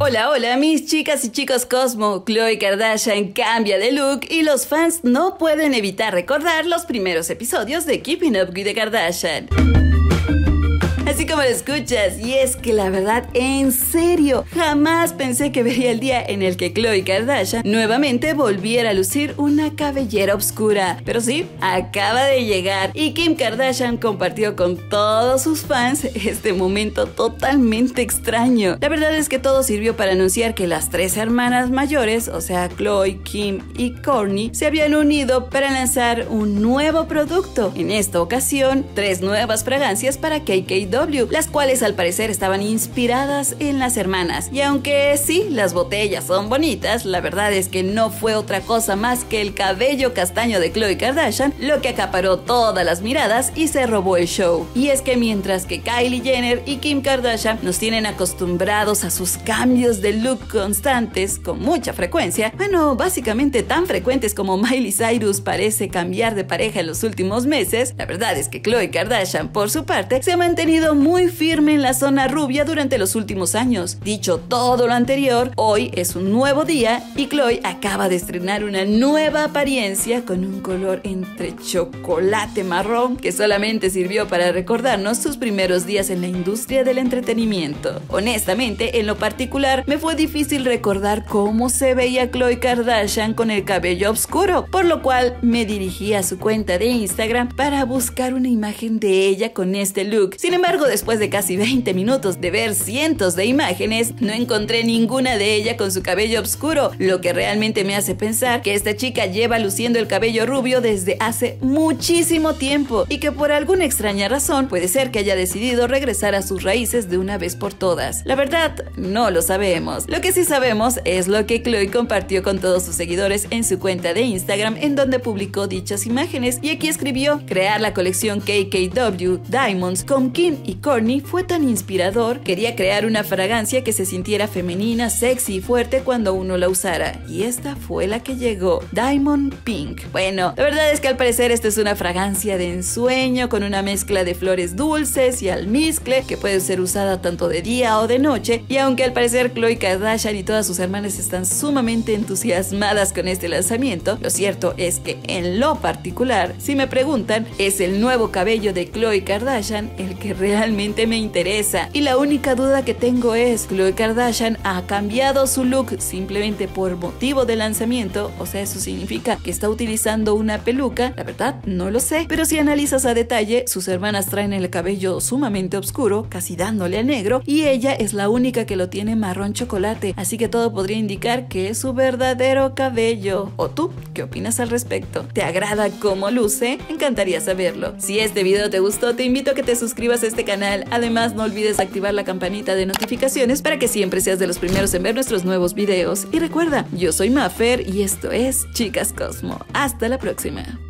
Hola, hola mis chicas y chicos Cosmo. Khloe Kardashian cambia de look y los fans no pueden evitar recordar los primeros episodios de Keeping Up with the Kardashian. Así como lo escuchas, y es que la verdad, en serio, jamás pensé que vería el día en el que Khloe Kardashian nuevamente volviera a lucir una cabellera oscura. Pero sí, acaba de llegar y Kim Kardashian compartió con todos sus fans este momento totalmente extraño. La verdad es que todo sirvió para anunciar que las tres hermanas mayores, o sea, Khloe, Kim y Kourtney, se habían unido para lanzar un nuevo producto. En esta ocasión, 3 nuevas fragancias para KKW, las cuales al parecer estaban inspiradas en las hermanas. Y aunque sí, las botellas son bonitas, la verdad es que no fue otra cosa más que el cabello castaño de Khloe Kardashian lo que acaparó todas las miradas y se robó el show. Y es que mientras que Kylie Jenner y Kim Kardashian nos tienen acostumbrados a sus cambios de look constantes con mucha frecuencia, bueno, básicamente tan frecuentes como Miley Cyrus parece cambiar de pareja en los últimos meses, la verdad es que Khloe Kardashian, por su parte, se ha mantenido muy firme en la zona rubia durante los últimos años. Dicho todo lo anterior, hoy es un nuevo día y Khloe acaba de estrenar una nueva apariencia con un color entre chocolate marrón que solamente sirvió para recordarnos sus primeros días en la industria del entretenimiento. Honestamente, en lo particular, me fue difícil recordar cómo se veía Khloe Kardashian con el cabello oscuro, por lo cual me dirigí a su cuenta de Instagram para buscar una imagen de ella con este look. Sin embargo, después de casi 20 minutos de ver cientos de imágenes, no encontré ninguna de ella con su cabello oscuro, lo que realmente me hace pensar que esta chica lleva luciendo el cabello rubio desde hace muchísimo tiempo y que por alguna extraña razón puede ser que haya decidido regresar a sus raíces de una vez por todas. La verdad, no lo sabemos. Lo que sí sabemos es lo que Khloe compartió con todos sus seguidores en su cuenta de Instagram, en donde publicó dichas imágenes, y aquí escribió: crear la colección KKW Diamonds con Kim y Kourtney fue tan inspirador. Quería crear una fragancia que se sintiera femenina, sexy y fuerte cuando uno la usara, y esta fue la que llegó, Diamond Pink. Bueno, la verdad es que al parecer esta es una fragancia de ensueño con una mezcla de flores dulces y almizcle que puede ser usada tanto de día o de noche, y aunque al parecer Khloe Kardashian y todas sus hermanas están sumamente entusiasmadas con este lanzamiento, lo cierto es que en lo particular, si me preguntan, es el nuevo cabello de Khloe Kardashian el que realmente me interesa, y la única duda que tengo es: ¿Khloe Kardashian ha cambiado su look simplemente por motivo de lanzamiento? O sea, ¿eso significa que está utilizando una peluca? La verdad, no lo sé, pero si analizas a detalle, sus hermanas traen el cabello sumamente oscuro, casi dándole a negro, y ella es la única que lo tiene marrón chocolate, así que todo podría indicar que es su verdadero cabello. ¿O tú qué opinas al respecto? ¿Te agrada cómo luce? Me encantaría saberlo. Si este video te gustó, te invito a que te suscribas a este canal. Además, no olvides activar la campanita de notificaciones para que siempre seas de los primeros en ver nuestros nuevos videos. Y recuerda, yo soy Mafer y esto es Chicas Cosmo. Hasta la próxima.